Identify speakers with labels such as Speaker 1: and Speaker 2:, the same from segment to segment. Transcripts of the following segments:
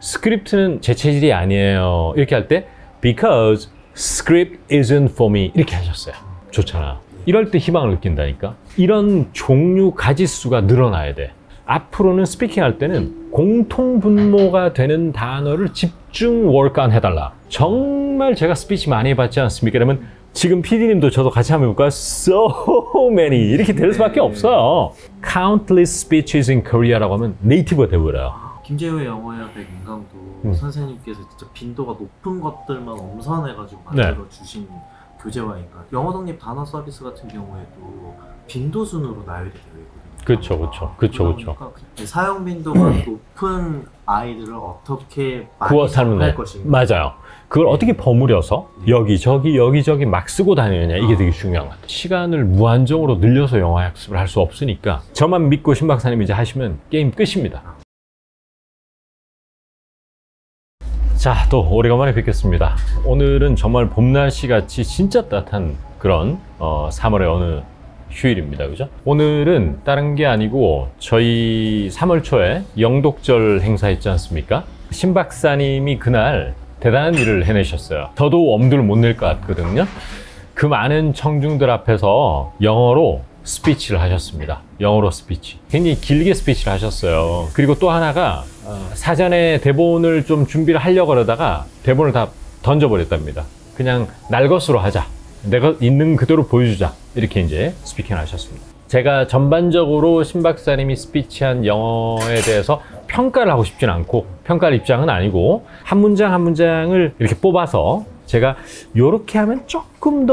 Speaker 1: 스크립트는 제 체질이 아니에요. 이렇게 할 때 because script isn't for me 이렇게 하셨어요. 좋잖아. 이럴 때 희망을 느낀다니까. 이런 종류 가지수가 늘어나야 돼. 앞으로는 스피킹 할 때는 공통분모가 되는 단어를 집중 월간 해달라. 정말 제가 스피치 많이 해봤지 않습니까? 그러면 지금 PD님도 저도 같이 한번 해볼까요? So many 이렇게 될 수밖에 없어요. Countless speeches in Korea라고 하면 네이티브가 되어버려요.
Speaker 2: 김재우의 영어의 인강도 선생님께서 진짜 빈도가 높은 것들만 엄선해가지고 만들어주신 교재와니까 영어 독립 단어 서비스 같은 경우에도 빈도 순으로 나열이 되어 있거든요.
Speaker 1: 그렇죠.
Speaker 2: 사용 빈도가 높은 아이들을 어떻게 많이 할 것인가.
Speaker 1: 맞아요. 그걸 어떻게 버무려서 여기저기 막 쓰고 다니느냐, 이게 되게 중요한 것 같아요. 시간을 무한정으로 늘려서 영어 학습을 할 수 없으니까 저만 믿고 신 박사님 이제 하시면 게임 끝입니다. 자, 또 오래간만에 뵙겠습니다. 오늘은 정말 봄날씨 같이 진짜 따뜻한 그런 3월의 어느 휴일입니다. 그죠? 오늘은 다른 게 아니고 저희 3월 초에 영독절 행사 했지 않습니까? 신 박사님이 그날 대단한 일을 해내셨어요. 저도 엄두를 못 낼 것 같거든요. 그 많은 청중들 앞에서 영어로 스피치를 하셨습니다. 영어로 스피치. 굉장히 길게 스피치를 하셨어요. 그리고 또 하나가 사전에 대본을 좀 준비를 하려고 그러다가 대본을 다 던져버렸답니다. 그냥 날 것으로 하자. 내가 있는 그대로 보여주자. 이렇게 이제 스피킹을 하셨습니다. 제가 전반적으로 신 박사님이 스피치한 영어에 대해서 평가를 하고 싶진 않고, 평가할 입장은 아니고, 한 문장 한 문장을 이렇게 뽑아서 제가 요렇게 하면 조금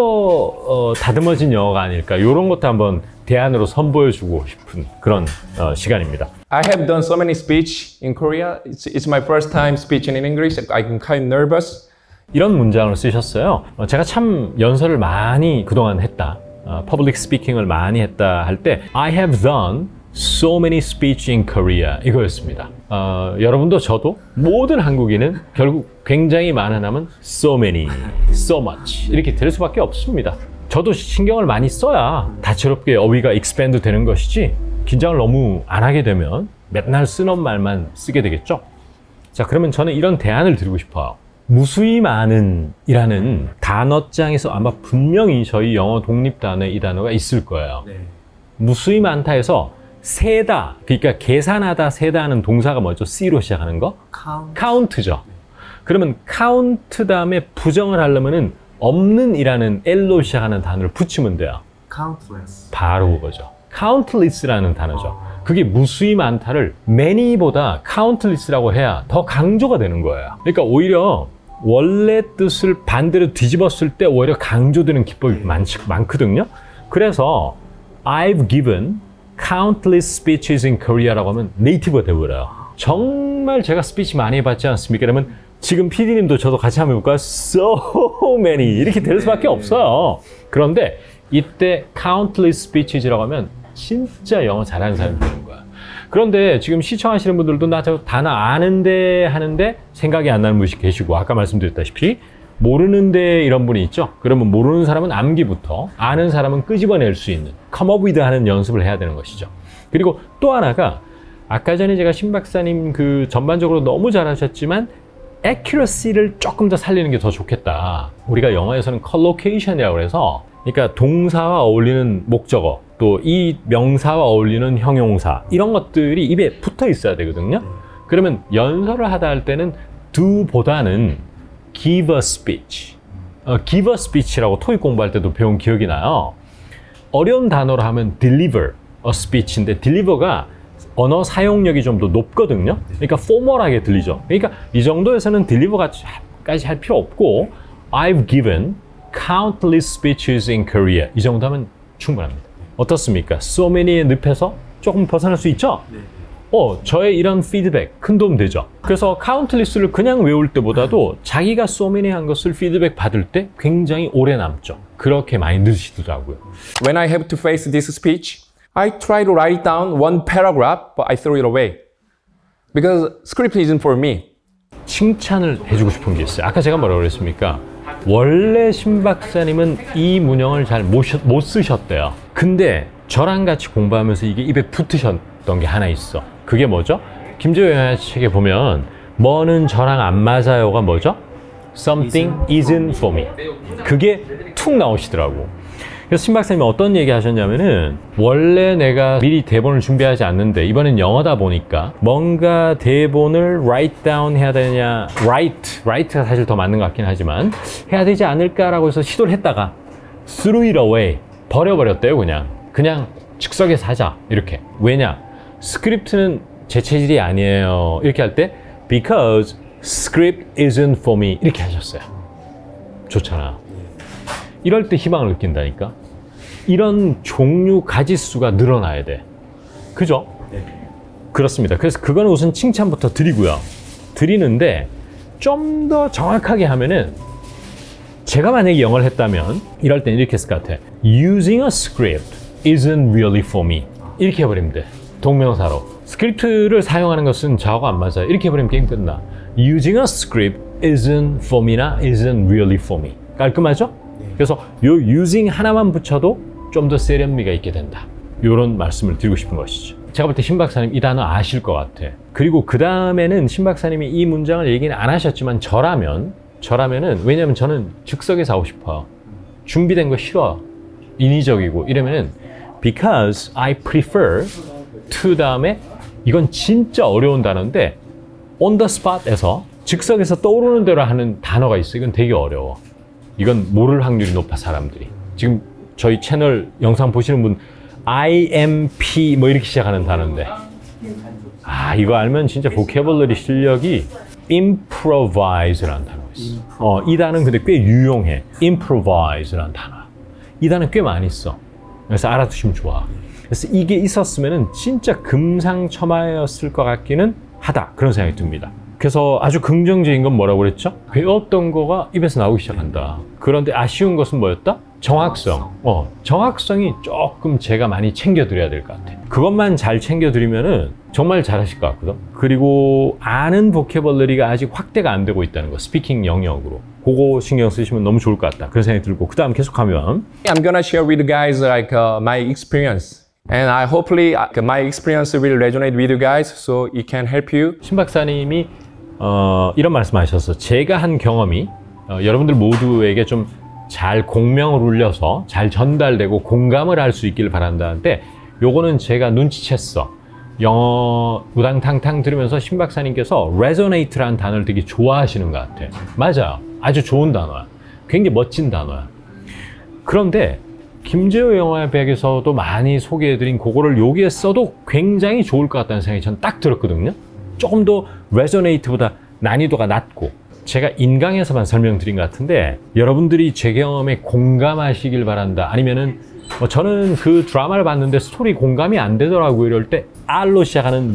Speaker 1: 더 다듬어진 영어가 아닐까, 이런 것도 한번 대안으로 선보여주고 싶은 그런 시간입니다.
Speaker 3: I have done so many speech in Korea. It's my first time speaking in English. I'm kind of nervous.
Speaker 1: 이런 문장을 쓰셨어요. 제가 참 연설을 많이 그동안 했다. 퍼블릭 스피킹을 많이 했다 할 때 I have done so many speech in Korea 이거였습니다. 여러분도 저도 모든 한국인은 결국 굉장히 많은 하면 so many, so much 이렇게 될 수밖에 없습니다. 저도 신경을 많이 써야 다채롭게 어휘가 expand 되는 것이지, 긴장을 너무 안 하게 되면 맨날 쓰는 말만 쓰게 되겠죠. 자, 그러면 저는 이런 대안을 드리고 싶어요. 무수히 많은 이라는 단어장에서 아마 분명히 저희 영어 독립 단어에 이 단어가 있을 거예요. 네. 무수히 많다 해서 세다, 그러니까 계산하다, 세다 하는 동사가 뭐죠? C로 시작하는 거? count죠. 네. 그러면 count 다음에 부정을 하려면은 없는 이라는 L로 시작하는 단어를 붙이면 돼요.
Speaker 2: countless.
Speaker 1: 바로 그거죠. countless라는 단어죠. 그게 무수히 많다를 many보다 countless라고 해야 더 강조가 되는 거예요. 그러니까 오히려 원래 뜻을 반대로 뒤집었을 때 오히려 강조되는 기법이 많거든요. 그래서 I've given countless speeches in Korea라고 하면 네이티브가 되어버려요. 정말 제가 스피치 많이 해봤지 않습니까? 그러면 지금 PD님도 저도 같이 한번 해볼까요? So many 이렇게 될 수밖에 없어요. 그런데 이때 countless speeches라고 하면 진짜 영어 잘하는 사람이 되는 거야. 그런데 지금 시청하시는 분들도 나 저 단어 아는데 하는데 생각이 안 나는 분이 계시고, 아까 말씀드렸다시피 모르는데 이런 분이 있죠. 그러면 모르는 사람은 암기부터, 아는 사람은 끄집어낼 수 있는 come up with 하는 연습을 해야 되는 것이죠. 그리고 또 하나가 아까 전에 제가 신 박사님 그 전반적으로 너무 잘하셨지만 accuracy를 조금 더 살리는 게 더 좋겠다. 우리가 영어에서는 collocation이라고 해서, 그러니까 동사와 어울리는 목적어, 또 이 명사와 어울리는 형용사, 이런 것들이 입에 붙어 있어야 되거든요. 그러면 연설을 하다 할 때는 do보다는 give a speech, give a speech라고 토익 공부할 때도 배운 기억이 나요. 어려운 단어로 하면 deliver a speech인데 deliver가 언어 사용력이 좀 더 높거든요. 그러니까 formal하게 들리죠. 그러니까 이 정도에서는 deliver까지 할 필요 없고 I've given countless speeches in Korea 이 정도 하면 충분합니다. 어떻습니까? So many에 늪에서 조금 벗어날 수 있죠? 네. 저의 이런 피드백 큰 도움 되죠? 그래서 countless를 그냥 외울 때보다도 자기가 so many 한 것을 피드백 받을 때 굉장히 오래 남죠. 그렇게 많이 늘으시더라고요.
Speaker 3: When I have to face this speech, I try to write down one paragraph, but I throw it away. Because script isn't for me.
Speaker 1: 칭찬을 해주고 싶은 게 있어요. 아까 제가 뭐라고 그랬습니까? 원래 신 박사님은 이 문형을 잘 못 쓰셨대요. 근데 저랑 같이 공부하면서 이게 입에 붙으셨던 게 하나 있어. 그게 뭐죠? 김재호 영어책 책에 보면 뭐는 저랑 안 맞아요가 뭐죠? Something isn't for me. 그게 툭 나오시더라고. 그래서 신 박사님이 어떤 얘기 하셨냐면은 원래 내가 미리 대본을 준비하지 않는데 이번엔 영어다 보니까 뭔가 대본을 write down 해야 되냐 write가 사실 더 맞는 것 같긴 하지만 해야 되지 않을까라고 해서 시도를 했다가 threw it away 버려버렸대요. 그냥 즉석에서 하자 이렇게. 왜냐? 스크립트는 제 체질이 아니에요. 이렇게 할 때 because script isn't for me 이렇게 하셨어요. 좋잖아. 이럴 때 희망을 느낀다니까. 이런 종류 가지수가 늘어나야 돼. 그죠?
Speaker 2: 네.
Speaker 1: 그렇습니다. 그래서 그거는 우선 칭찬부터 드리고요. 드리는데 좀 더 정확하게 하면은 제가 만약에 영어를 했다면 이럴 땐 이렇게 했을 것 같아. Using a script isn't really for me. 이렇게 해버리면 돼. 동명사로. 스크립트를 사용하는 것은 저하고 안 맞아요. 이렇게 해버리면 게임 끝나. Using a script isn't for me나 isn't really for me. 깔끔하죠? 그래서 요 using 하나만 붙여도 좀 더 세련미가 있게 된다. 이런 말씀을 드리고 싶은 것이죠. 제가 볼 때 신 박사님 이 단어 아실 것 같아. 그리고 그 다음에는 신 박사님이 이 문장을 얘기는 안 하셨지만 저라면은 왜냐면 저는 즉석에서 하고 싶어요. 준비된 거 싫어. 인위적이고 이러면은 because I prefer to 다음에 이건 진짜 어려운 단어인데 on the spot에서 즉석에서 떠오르는 대로 하는 단어가 있어. 이건 되게 어려워. 이건 모를 확률이 높아 사람들이. 지금 저희 채널 영상 보시는 분 IMP 뭐 이렇게 시작하는 단어인데 이거 알면 진짜 보캐블러리 실력이 improvise라는 단어가 있어. 이 단어는 근데 꽤 유용해. improvise라는 단어. 이 단어 꽤 많이 써. 그래서 알아두시면 좋아. 그래서 이게 있었으면은 진짜 금상첨화였을 것 같기는 하다. 그런 생각이 듭니다. 그래서 아주 긍정적인 건 뭐라고 그랬죠? 배웠던 거가 입에서 나오기 시작한다. 그런데 아쉬운 것은 뭐였다? 정확성. 정확성이 조금 제가 많이 챙겨드려야 될 것 같아요. 그것만 잘 챙겨드리면은 정말 잘하실 것 같거든. 그리고 아는 보캐블러리가 아직 확대가 안 되고 있다는 거. 스피킹 영역으로. 그거 신경 쓰시면 너무 좋을 것 같다. 그런 생각이 들고 그 다음 계속하면
Speaker 3: I'm gonna share with you guys my experience. And I hopefully my experience will resonate with you guys so it can help you.
Speaker 1: 신 박사님이 이런 말씀하셨어. 제가 한 경험이 여러분들 모두에게 좀 잘 공명을 울려서 잘 전달되고 공감을 할 수 있기를 바란다는데 요거는 제가 눈치챘어. 영어 우당탕탕 들으면서 신 박사님께서 resonate라는 단어를 되게 좋아하시는 것 같아. 맞아요. 아주 좋은 단어야. 굉장히 멋진 단어야. 그런데 김재호 영화의 백에서도 많이 소개해드린 그거를 여기에 써도 굉장히 좋을 것 같다는 생각이 전 딱 들었거든요. 조금 더 resonate보다 난이도가 낮고 제가 인강에서만 설명드린 것 같은데 여러분들이 제 경험에 공감하시길 바란다. 아니면은 저는 그 드라마를 봤는데 스토리 공감이 안 되더라고요. 이럴 때 R로 시작하는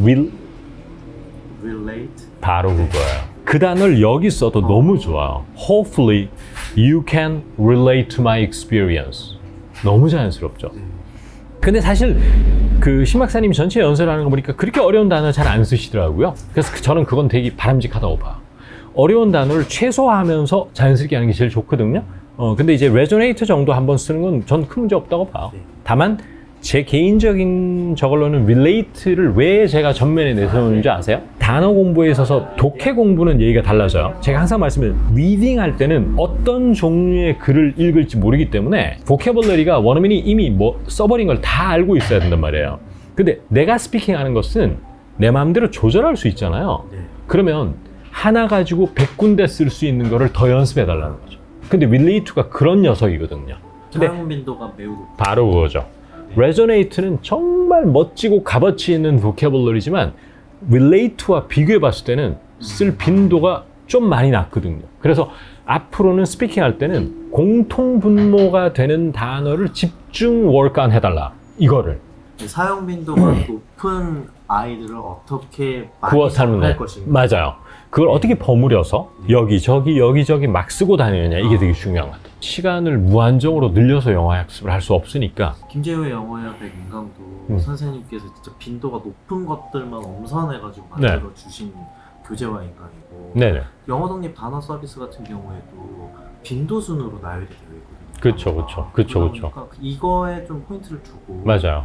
Speaker 2: relate
Speaker 1: 바로 그거예요. 그 단어를 여기 써도 너무 좋아요. Hopefully you can relate to my experience. 너무 자연스럽죠. 근데 사실 그 신 박사님이 전체 연설을 하는 거 보니까 그렇게 어려운 단어 잘 안 쓰시더라고요. 그래서 저는 그건 되게 바람직하다고 봐요. 어려운 단어를 최소화하면서 자연스럽게 하는 게 제일 좋거든요. 근데 이제 resonate 정도 한번 쓰는 건 전 큰 문제 없다고 봐요. 다만 제 개인적인 저걸로는 relate를 왜 제가 전면에 내세우는지 아세요? 단어 공부에 있어서 독해 공부는 얘기가 달라져요. 제가 항상 말씀드린 reading 할 때는 어떤 종류의 글을 읽을지 모르기 때문에 보캐블러리가 원어민이 이미 뭐 써버린 걸 다 알고 있어야 된단 말이에요. 근데 내가 스피킹 하는 것은 내 마음대로 조절할 수 있잖아요. 그러면 하나 가지고 100군데 쓸 수 있는 거를 더 연습해 달라는 거죠. 근데 relate가 그런 녀석이거든요. 근데
Speaker 2: 사용 빈도가 매우 높아.
Speaker 1: 바로 그거죠. resonate는 정말 멋지고 값어치 있는 보캐블러리지만 relate와 비교해 봤을 때는 쓸 빈도가 좀 많이 낮거든요. 그래서 앞으로는 스피킹 할 때는 공통 분모가 되는 단어를 집중 work on 해달라. 이거를.
Speaker 2: 사용 빈도가 높은 아이들을 어떻게
Speaker 1: 구워 삶는
Speaker 2: 할 것인가.
Speaker 1: 맞아요. 그걸 어떻게 버무려서 여기저기 막 쓰고 다니느냐. 이게 되게 중요한 것 같아요. 시간을 무한정으로 늘려서 영어 학습을 할 수 없으니까.
Speaker 2: 김재호의 영어의 백 인강도 선생님께서 진짜 빈도가 높은 것들만 엄선해가지고 만들어 주신 교재와 인강이고
Speaker 1: 네네.
Speaker 2: 영어 독립 단어 서비스 같은 경우에도 빈도 순으로 나열이 되어 있거든요.
Speaker 1: 그렇죠.
Speaker 2: 그러니까 이거에 좀 포인트를 두고
Speaker 1: 맞아요.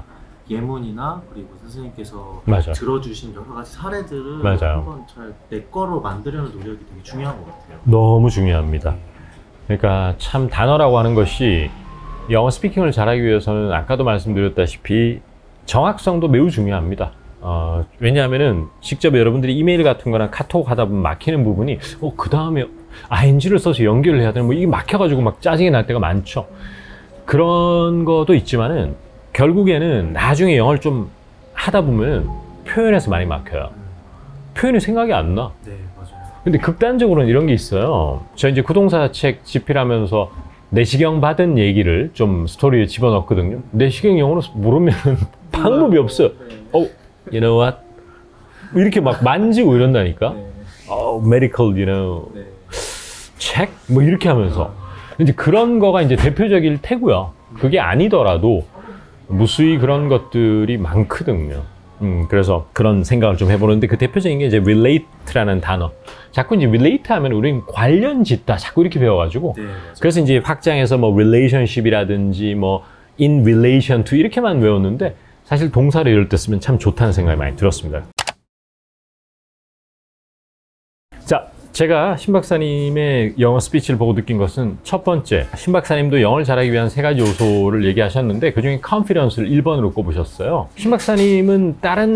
Speaker 2: 예문이나 그리고 선생님께서
Speaker 1: 맞아.
Speaker 2: 들어주신 여러 가지 사례들을
Speaker 1: 맞아요.
Speaker 2: 한번 잘 내 거로 만들려는 노력이 되게 중요한 것 같아요.
Speaker 1: 너무 중요합니다. 그러니까 참 단어라고 하는 것이 영어 스피킹을 잘하기 위해서는 아까도 말씀드렸다시피 정확성도 매우 중요합니다. 왜냐하면은 직접 여러분들이 이메일 같은 거나 카톡 하다 보면 막히는 부분이 그 다음에 ing를 써서 연결을 해야 되는 뭐 이게 막혀가지고 막 짜증이 날 때가 많죠. 그런 것도 있지만은 결국에는 나중에 영어를 좀 하다 보면 표현에서 많이 막혀요. 표현이 생각이 안 나.
Speaker 2: 네, 맞아요.
Speaker 1: 근데 극단적으로는 이런 게 있어요. 저 이제 구동사 책 집필하면서 내시경 받은 얘기를 좀 스토리에 집어넣거든요. 내시경 영어로 모르면 방법이 없어요. You know what? 이렇게 막 만지고 이런다니까.
Speaker 2: 네.
Speaker 1: Medical, you know.
Speaker 2: 네.
Speaker 1: 책? 뭐 이렇게 하면서. 이제 그런 거가 이제 대표적일 테고요. 그게 아니더라도 무수히 그런 것들이 많거든요. 그래서 그런 생각을 좀 해보는데 그 대표적인 게 이제 relate라는 단어. 자꾸 이제 relate 하면 우리는 관련 짓다 자꾸 이렇게 배워가지고.
Speaker 2: 네,
Speaker 1: 그래서 이제 확장해서 뭐 relationship이라든지 뭐 in relation to 이렇게만 외웠는데 사실 동사를 이럴 때 쓰면 참 좋다는 생각이 많이 들었습니다. 자, 제가 신 박사님의 영어 스피치를 보고 느낀 것은 첫 번째, 신 박사님도 영어를 잘하기 위한 3가지 요소를 얘기하셨는데 그중에 confidence를 1번으로 꼽으셨어요. 신 박사님은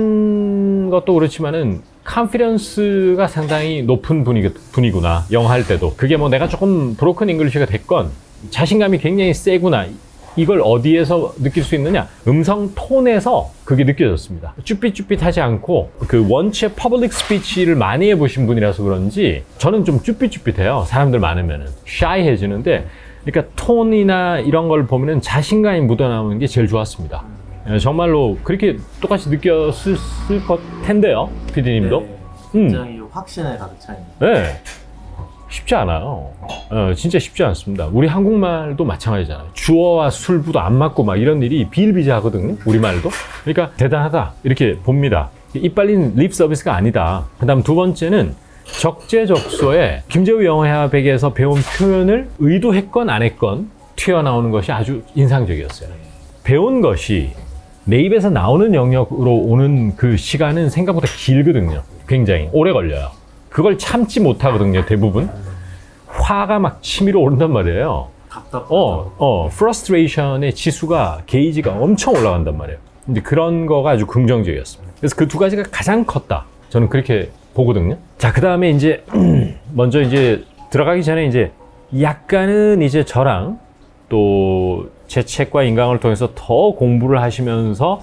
Speaker 1: 다른 것도 그렇지만은 confidence가 상당히 높은 분이구나, 영어 할 때도. 그게 뭐 내가 조금 broken English가 됐건 자신감이 굉장히 세구나, 이걸 어디에서 느낄 수 있느냐? 음성 톤에서 그게 느껴졌습니다. 쭈삣쭈삣하지 않고 그 원체 퍼블릭 스피치를 많이 해보신 분이라서 그런지 저는 좀 쭈삣쭈삣해요. 사람들 많으면은 샤이해지는데, 그러니까 톤이나 이런 걸 보면은 자신감이 묻어나오는 게 제일 좋았습니다. 정말로 그렇게 똑같이 느꼈을 것 텐데요, PD님도.
Speaker 2: 네, 굉장히 확신에 가득 차인.
Speaker 1: 네. 쉽지 않아요. 진짜 쉽지 않습니다. 우리 한국말도 마찬가지잖아요. 주어와 술부도 안 맞고 막 이런 일이 비일비재하거든요, 우리말도. 그러니까 대단하다 이렇게 봅니다. 이빨린 립 서비스가 아니다. 그 다음 두 번째는 적재적소에 김재우 영어회화백에서 배운 표현을 의도했건 안 했건 튀어나오는 것이 아주 인상적이었어요. 배운 것이 내 입에서 나오는 영역으로 오는 그 시간은 생각보다 길거든요. 굉장히 오래 걸려요. 그걸 참지 못하거든요, 대부분. 화가 막 치밀어 오른단 말이에요.
Speaker 2: 답답하죠.
Speaker 1: frustration의 지수가, 게이지가 엄청 올라간단 말이에요. 근데 그런 거가 아주 긍정적이었습니다. 그래서 그 두 가지가 가장 컸다. 저는 그렇게 보거든요. 자, 그 다음에 이제, 먼저 이제 들어가기 전에 이제 약간은 이제 저랑 또 제 책과 인강을 통해서 더 공부를 하시면서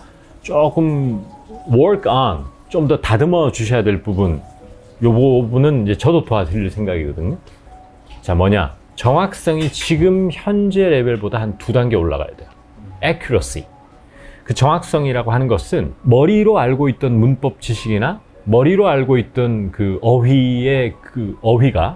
Speaker 1: 조금 work on, 좀 더 다듬어 주셔야 될 부분, 요 부분은 이제 저도 도와드릴 생각이거든요. 자, 뭐냐? 정확성이 지금 현재 레벨보다 한 2단계 올라가야 돼요. accuracy. 그 정확성이라고 하는 것은 머리로 알고 있던 문법 지식이나 머리로 알고 있던 그 어휘의 그 어휘가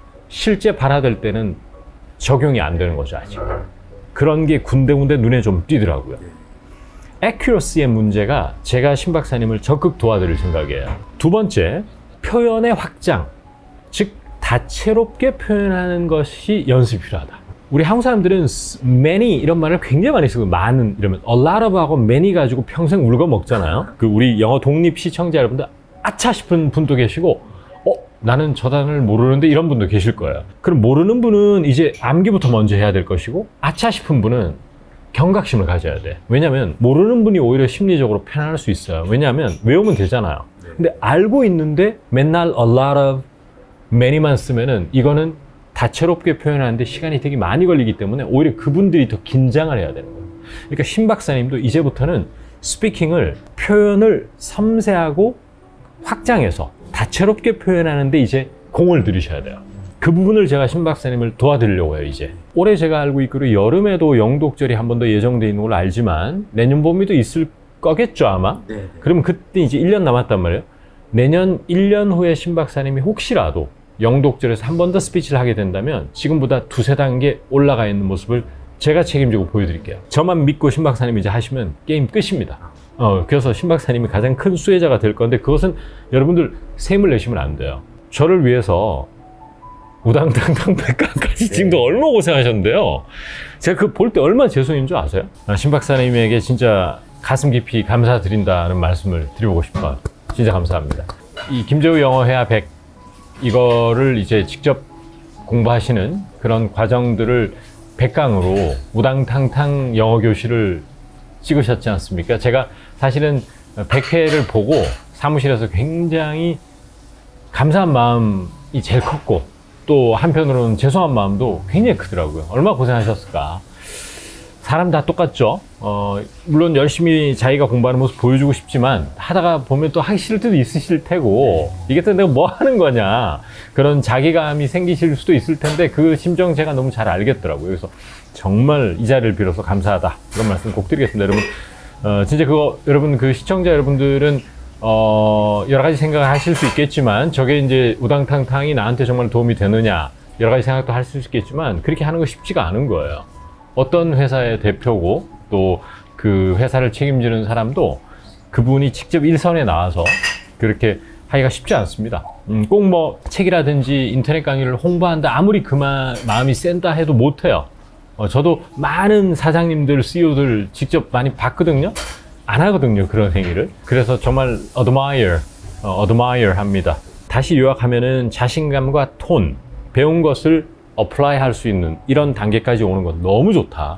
Speaker 1: 실제 발화될 때는 적용이 안 되는 거죠, 아직. 그런 게 군데군데 눈에 좀 띄더라고요. accuracy의 문제가 제가 신 박사님을 적극 도와드릴 생각이에요. 두 번째, 표현의 확장, 즉 다채롭게 표현하는 것이 연습이 필요하다. 우리 한국 사람들은 many 이런 말을 굉장히 많이 쓰고, 많은 이러면 a lot of 하고 many 가지고 평생 울고 먹잖아요. 그 우리 영어 독립 시청자 여러분들 아차 싶은 분도 계시고, 나는 저 단어를 모르는데 이런 분도 계실 거예요. 그럼 모르는 분은 이제 암기부터 먼저 해야 될 것이고, 아차 싶은 분은 경각심을 가져야 돼. 왜냐면 모르는 분이 오히려 심리적으로 편안할 수 있어요. 왜냐하면 외우면 되잖아요. 근데 알고 있는데 맨날 a lot of many만 쓰면은 이거는 다채롭게 표현하는데 시간이 되게 많이 걸리기 때문에 오히려 그분들이 더 긴장을 해야 되는 거예요. 그러니까 신 박사님도 이제부터는 스피킹을, 표현을 섬세하고 확장해서 다채롭게 표현하는데 이제 공을 들이셔야 돼요. 그 부분을 제가 신 박사님을 도와드리려고 해요, 이제. 올해 제가 알고 있기로 여름에도 영독절이 한 번 더 예정되어 있는 걸로 알지만 내년 봄에도 있을 거겠죠, 아마?
Speaker 2: 네.
Speaker 1: 그러면 그때 이제 1년 남았단 말이에요. 내년 1년 후에 신 박사님이 혹시라도 영독절에서 한 번 더 스피치를 하게 된다면 지금보다 2-3단계 올라가 있는 모습을 제가 책임지고 보여드릴게요. 저만 믿고 신 박사님이 이제 하시면 게임 끝입니다. 그래서 신 박사님이 가장 큰 수혜자가 될 건데, 그것은 여러분들 세임을 내시면 안 돼요. 저를 위해서 우당탕탕 백과까지 지금도 얼마나 고생하셨는데요. 제가 그 볼 때 얼마나 죄송인 줄 아세요? 신 박사님에게 진짜 가슴 깊이 감사드린다는 말씀을 드리고 싶어요. 진짜 감사합니다. 이 김재우 영어회화 100 이거를 이제 직접 공부하시는 그런 과정들을 100강으로 우당탕탕 영어 교실을 찍으셨지 않습니까? 제가 사실은 100회를 보고 사무실에서 굉장히 감사한 마음이 제일 컸고 또 한편으로는 죄송한 마음도 굉장히 크더라고요. 얼마나 고생하셨을까. 사람 다 똑같죠. 물론 열심히 자기가 공부하는 모습 보여주고 싶지만 하다가 보면 또 하기 싫을 때도 있으실 테고 이게 또 내가 뭐 하는 거냐 그런 자기감이 생기실 수도 있을 텐데 그 심정 제가 너무 잘 알겠더라고요. 그래서 정말 이 자리를 빌어서 감사하다 이런 말씀 꼭 드리겠습니다. 여러분 진짜 그거 여러분 그 시청자 여러분들은 여러 가지 생각을 하실 수 있겠지만 저게 이제 우당탕탕이 나한테 정말 도움이 되느냐 여러 가지 생각도 할 수 있겠지만 그렇게 하는 거 쉽지가 않은 거예요. 어떤 회사의 대표고 또 그 회사를 책임지는 사람도 그분이 직접 일선에 나와서 그렇게 하기가 쉽지 않습니다. 꼭 뭐 책이라든지 인터넷 강의를 홍보한다 아무리 그 마음이 센다 해도 못해요. 저도 많은 사장님들, CEO들 직접 많이 봤거든요. 안 하거든요, 그런 행위를. 그래서 정말 admire 합니다. 다시 요약하면은 자신감과 톤, 배운 것을 어플라이 할 수 있는 이런 단계까지 오는 건 너무 좋다.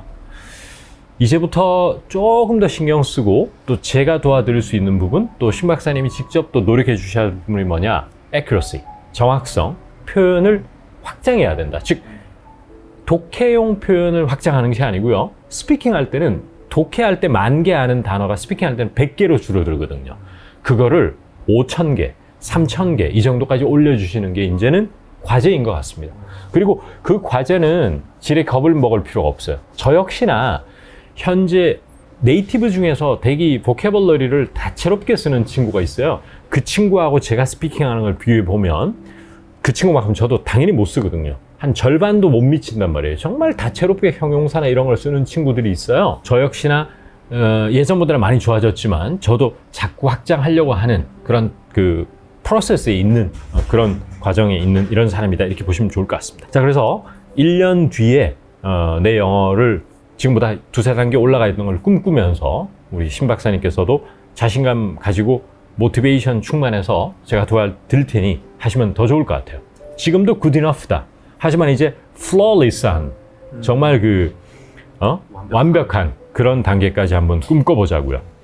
Speaker 1: 이제부터 조금 더 신경 쓰고 또 제가 도와드릴 수 있는 부분 또 신 박사님이 직접 또 노력해 주셔야 할 부분이 뭐냐? accuracy, 정확성, 표현을 확장해야 된다. 즉 독해용 표현을 확장하는 것이 아니고요. 스피킹 할 때는 독해할 때 10,000개 아는 단어가 스피킹 할 때는 100개로 줄어들거든요. 그거를 5,000개, 3,000개 이 정도까지 올려주시는 게 이제는 과제인 것 같습니다. 그리고 그 과제는 지레 겁을 먹을 필요가 없어요. 저 역시나 현재 네이티브 중에서 대기 보캐블러리를 다채롭게 쓰는 친구가 있어요. 그 친구하고 제가 스피킹하는 걸 비교해 보면 그 친구만큼 저도 당연히 못 쓰거든요. 한 절반도 못 미친단 말이에요. 정말 다채롭게 형용사나 이런 걸 쓰는 친구들이 있어요. 저 역시나 예전보다는 많이 좋아졌지만 저도 자꾸 확장하려고 하는 그런 그 프로세스에 있는 그런 과정에 있는 이런 사람이다 이렇게 보시면 좋을 것 같습니다. 자, 그래서 1년 뒤에 내 영어를 지금보다 2-3단계 올라가 있는 걸 꿈꾸면서 우리 신 박사님께서도 자신감 가지고 모티베이션 충만해서 제가 도와드릴 테니 하시면 더 좋을 것 같아요. 지금도 good enough다. 하지만 이제 flawless한 정말 그 완벽한 그런 단계까지 한번 꿈꿔보자고요.